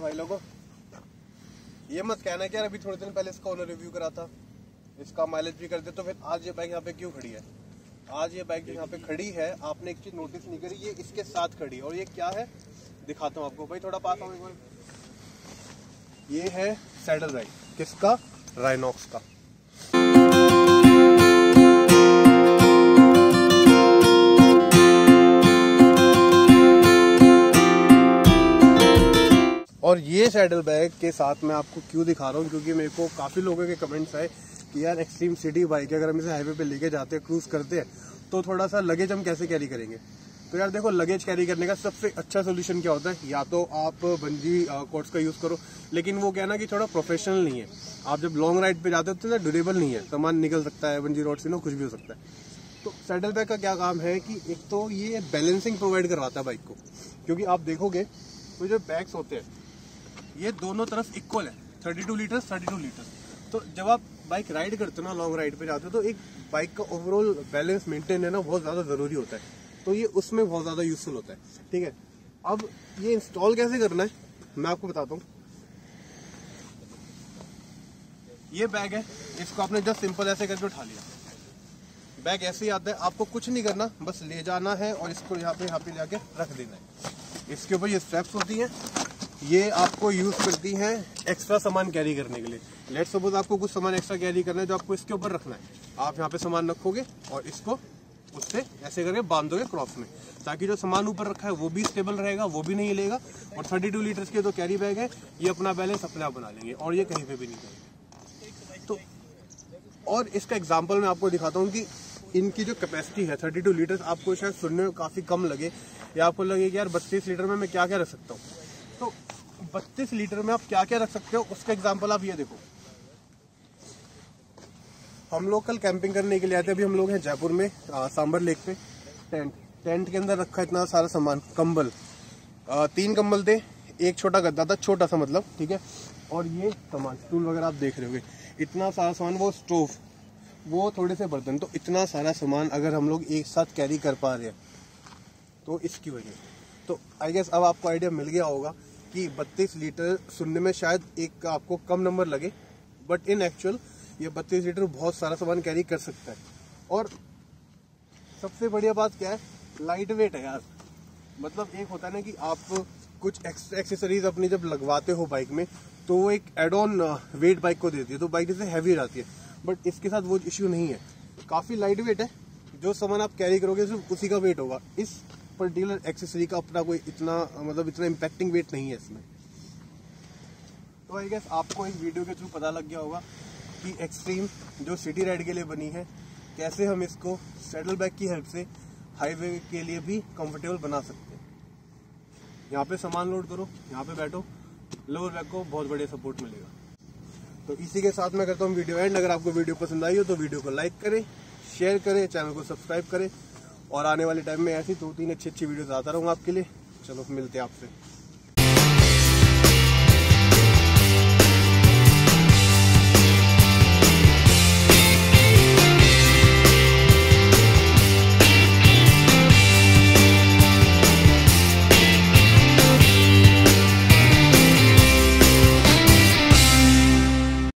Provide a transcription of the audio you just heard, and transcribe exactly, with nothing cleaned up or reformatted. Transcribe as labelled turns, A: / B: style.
A: भाई लोगों, ये मत कहना कि यार अभी थोड़े दिन पहले इसका ओनर रिव्यू करा था, इसका माइलेज भी कर दे, तो फिर आज ये बाइक यहाँ पे क्यों खड़ी है। आज ये बाइक यहाँ पे खड़ी है, आपने एक चीज नोटिस नहीं करी, ये इसके साथ खड़ी है। और ये क्या है दिखाता हूँ आपको। भाई थोड़ा पास आओ एक बार। ये है सैडल बैग, किसका? राइनॉक्स का। और ये सैडल बैग के साथ मैं आपको क्यों दिखा रहा हूँ, क्योंकि मेरे को काफ़ी लोगों के कमेंट्स आए कि यार एक्सट्रीम सिटी बाइक है, अगर हम इसे हाईवे पे लेके जाते हैं, क्रूज करते हैं, तो थोड़ा सा लगेज हम कैसे कैरी करेंगे। तो यार देखो, लगेज कैरी करने का सबसे अच्छा सोल्यूशन क्या होता है, या तो आप बंजी कोट्स का यूज़ करो, लेकिन वो क्या है ना कि थोड़ा प्रोफेशनल नहीं है। आप जब लॉन्ग राइड पे जाते हो तो ड्यूरेबल नहीं है, सामान निकल सकता है, बंजी रोड से ना कुछ भी हो सकता है। तो सैडल बैग का क्या काम है कि एक तो ये बैलेंसिंग प्रोवाइड करवाता है बाइक को, क्योंकि आप देखोगे तो जो बैग्स होते हैं ये दोनों तरफ इक्वल है, thirty two litre thirty two litre. तो जब आप बाइक राइड करते हो ना, लॉन्ग राइड पे जाते हो, तो एक बाइक का ओवरऑल बैलेंस मेंटेन करना बहुत ज़्यादा ज़रूरी होता है। तो ये उसमें बहुत ज़्यादा यूजफुल होता है। ठीक है, अब ये इंस्टॉल कैसे करना है मैं आपको बताता हूँ। ये बैग है, इसको आपने जस्ट सिंपल ऐसे करके उठा लिया, बैग ऐसे ही आता है। आपको कुछ नहीं करना, बस ले जाना है और इसको यहाँ पे यहाँ पे जाके रख देना है। इसके ऊपर ये स्ट्रैप्स होती हैं, ये आपको यूज करती हैं एक्स्ट्रा सामान कैरी करने के लिए। लेट सपोज आपको कुछ सामान एक्स्ट्रा कैरी करना है जो आपको इसके ऊपर रखना है, आप यहाँ पे सामान रखोगे और इसको उससे ऐसे करके बांध दोगे क्रॉस में, ताकि जो सामान ऊपर रखा है वो भी स्टेबल रहेगा, वो भी नहीं लेगा। और थर्टी टू लीटर्स के जो कैरी बैग है, ये अपना बैलेंस अपने आप बना लेंगे और ये कहीं पे भी नहीं जाएंगे। तो और इसका एग्जाम्पल मैं आपको दिखाता हूँ कि इनकी जो कैपेसिटी है थर्टी टू लीटर्स, आपको शायद सुनने में काफ़ी कम लगे, या आपको लगे कि यार बत्तीस लीटर में मैं क्या क्या रख सकता हूँ। तो बत्तीस लीटर में आप क्या क्या रख सकते हो, उसका एग्जांपल आप ये देखो। हम लोग कल कैंपिंग करने के लिए आए थे, अभी हम लोग हैं जयपुर में आ, सांबर लेक पे। टेंट टेंट के अंदर रखा इतना सारा सामान, कंबल, आ, तीन कंबल थे, एक छोटा गद्दा था, छोटा सा मतलब, ठीक है। और ये सामान स्टूल वगैरह आप देख रहे होगे, इतना सारा सामान, वो स्टोव, वो थोड़े से बर्तन। तो इतना सारा सामान अगर हम लोग एक साथ कैरी कर पा रहे हैं तो इसकी वजह। तो आई गेस अब आपको आइडिया मिल गया होगा कि बत्तीस लीटर सुनने में शायद एक आपको कम नंबर लगे, बट इन एक्चुअल ये बत्तीस लीटर बहुत सारा सामान कैरी कर सकता है। और सबसे बढ़िया बात क्या है, लाइट वेट है यार। मतलब एक होता है ना कि आप कुछ एक्सेसरीज अपनी जब लगवाते हो बाइक में, तो वो एक एड ऑन वेट बाइक को देती है, तो बाइक जैसे हैवी रहती है। बट इसके साथ वो इश्यू नहीं है, काफ़ी लाइट वेट है, जो सामान आप कैरी करोगे सिर्फ उसी का वेट होगा। इस पर्टिकुलर एक्सेसरी का अपना कोई इतना मतलब इतना इम्पैक्टिंग वेट नहीं है इसमें। तो आई गेस आपको इस वीडियो के थ्रू पता लग गया होगा कि एक्सट्रीम जो सिटी राइड के लिए बनी है, कैसे हम इसको सैडल बैग की हेल्प से हाईवे के लिए भी कंफर्टेबल बना सकते हैं। यहाँ पे सामान लोड करो, यहाँ पे बैठो, लोअर बैग को बहुत बढ़िया सपोर्ट मिलेगा। तो इसी के साथ मैं करता हूँ वीडियो एंड। अगर आपको वीडियो पसंद आई हो तो वीडियो को लाइक करें, शेयर करें, चैनल को सब्सक्राइब करें, और आने वाले टाइम में ऐसी दो तीन अच्छी अच्छी वीडियोस आता रहूँगा आपके लिए। चलो मिलते हैं आपसे।